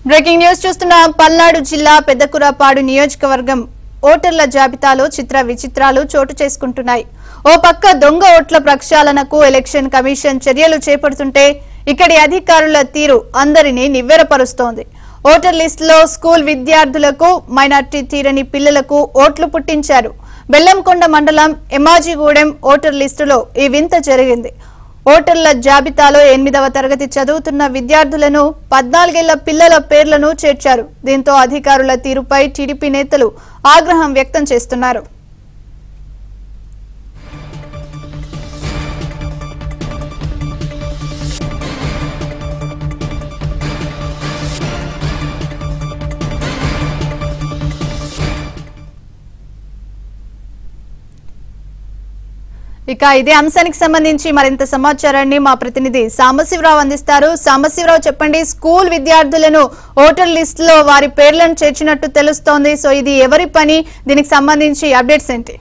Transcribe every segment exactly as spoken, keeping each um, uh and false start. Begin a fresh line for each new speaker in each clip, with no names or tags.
Breaking news చూస్తున్న పల్నాడు జిల్లా పెద్దకురపాడు నియోజకవర్గం ఓటర్ల జాబితాలో చిత్ర విచిత్రాలు చోటు చేసుకుంటున్నాయి. ఓ పక్క దొంగ ఓట్ల ప్రక్షాళనకు ఎలక్షన్ కమిషన్ చర్యలు చేపడుతుంటే ఇక్కడి అధికారుల తీరు అందరినీ నివ్వెరపరుస్తోంది. ఓటర్ లిస్టులో స్కూల్ విద్యార్థులకు, మైనార్టీ తీరని పిల్లలకు ఓట్లు పుట్టించారు. బెల్లంకొండ మండలం ఎమ్మాజిగూడెం ఓటర్ లిస్టులో ఈ వింత జరిగింది. ఓటర్ల జాబితాలో ఎనిమిదవ తరగతి చదువుతున్న విద్యార్థులను, పద్నాలుగేళ్ల పిల్లల పేర్లను చేర్చారు. దీంతో అధికారుల తీరుపై టీడీపీ నేతలు ఆగ్రహం వ్యక్తం చేస్తున్నారు. ఇక ఇదే అంశానికి సంబంధించి మరింత సమాచారాన్ని మా ప్రతినిధి సాంబశివరావు అందిస్తారు. సాంబశివరావు, చెప్పండి, స్కూల్ విద్యార్థులను ఓటర్ లిస్ట్ లో వారి పేర్లను చేర్చినట్టు తెలుస్తోంది. సో ఇది ఎవరి పని? దీనికి సంబంధించి అప్డేట్స్ ఏంటి?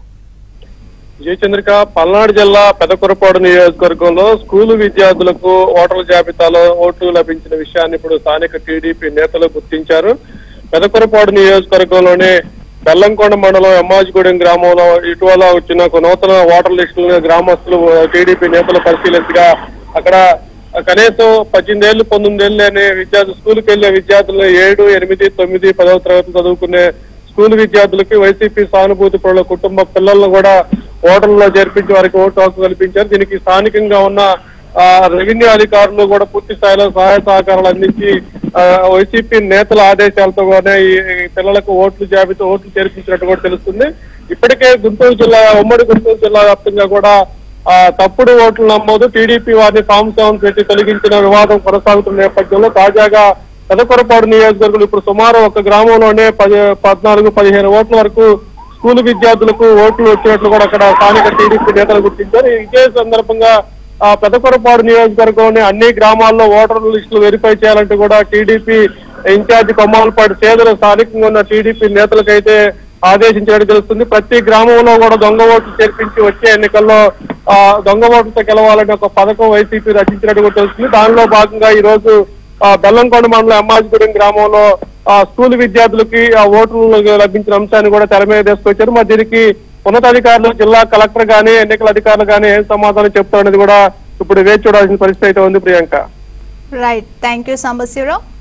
జయచంద్రిక, పల్నాడు జిల్లా పెదకురపాడు నియోజకవర్గంలో స్కూలు విద్యార్థులకు ఓటర్ల జాబితాలో ఓట్లు లభించిన విషయాన్ని ఇప్పుడు స్థానిక టీడీపీ నేతలు గుర్తించారు. పెదకురపాడు నియోజకవర్గంలోనే బెల్లంకొండ మండలం ఎమ్మాజిగూడెం గ్రామంలో ఇటీవల వచ్చిన నూతన ఓటర్ లిస్టులను గ్రామస్తులు టీడీపీ నేతలు పరిశీలించగా అక్కడ కనీసం పద్దెనిమిది ఏళ్ళు పంతొమ్మిది ఏళ్ళు అనే విద్యార్థులు స్కూల్కి వెళ్లే విద్యార్థులు ఏడు ఎనిమిది తొమ్మిది పదవ తరగతి చదువుకునే స్కూల్ విద్యార్థులకి వైసీపీ సానుభూతి పరుల కుటుంబ పిల్లలను కూడా ఓటర్లలో చేర్పించి వారికి ఓటు హక్కు కల్పించారు. దీనికి స్థానికంగా ఉన్న రెవెన్యూ అధికారులు కూడా పూర్తి స్థాయిలో సహాయ సహకారాలు అందించి వైసీపీ నేతల ఆదేశాలతో కూడా ఈ పిల్లలకు ఓట్లు జాబితా ఓట్లు చేర్పించినట్టు కూడా తెలుస్తుంది. ఇప్పటికే గుంటూరు జిల్లా ఉమ్మడి గుంటూరు జిల్లా వ్యాప్తంగా కూడా ఆ తప్పుడు ఓట్లు నమోదు, టీడీపీ వారిని ఫామ్ సెవెన్ పెట్టి తొలగించిన వివాదం కొనసాగుతున్న నేపథ్యంలో తాజాగా పెదకురపాడు నియోజకవర్గంలో ఇప్పుడు సుమారు ఒక గ్రామంలోనే పది పద్నాలుగు పదిహేను ఓట్ల వరకు స్కూల్ విద్యార్థులకు ఓట్లు వచ్చినట్లు కూడా అక్కడ స్థానిక టీడీపీ నేతలు గుర్తించారు. ఇదే సందర్భంగా ఆ పెదకురపాడు నియోజకవర్గంలోని అన్ని గ్రామాల్లో ఓటర్ లిస్టులు వెరిఫై చేయాలంటూ కూడా టీడీపీ ఇన్ఛార్జి కొమ్మాలపాటి సేదరు స్థానికంగా ఉన్న టీడీపీ నేతలకైతే ఆదేశించినట్టు తెలుస్తుంది. ప్రతి గ్రామంలో కూడా దొంగ ఓట్లు చేర్పించి వచ్చే ఎన్నికల్లో ఆ దొంగ ఓట్లతో గెలవాలని ఒక పథకం వైసీపీ రచించినట్టు కూడా తెలుస్తుంది. దానిలో భాగంగా ఈ రోజు ఆ బెల్లంకొండ మండలం ఎమ్మాజిగూడెం గ్రామంలో ఆ స్కూల్ విద్యార్థులకి ఆ ఓట్లు లభించిన అంశాన్ని కూడా తెర మీద తీసుకొచ్చారు. మరి దీనికి ఉన్నతాధికారులు, జిల్లా కలెక్టర్ గానీ, ఎన్నికల అధికారులు గానీ ఏం సమాధానం చెప్తారనేది కూడా ఇప్పుడు వేచి చూడాల్సిన పరిస్థితి అయితే ఉంది. Priyanka,
right, thank you Sambasivarao.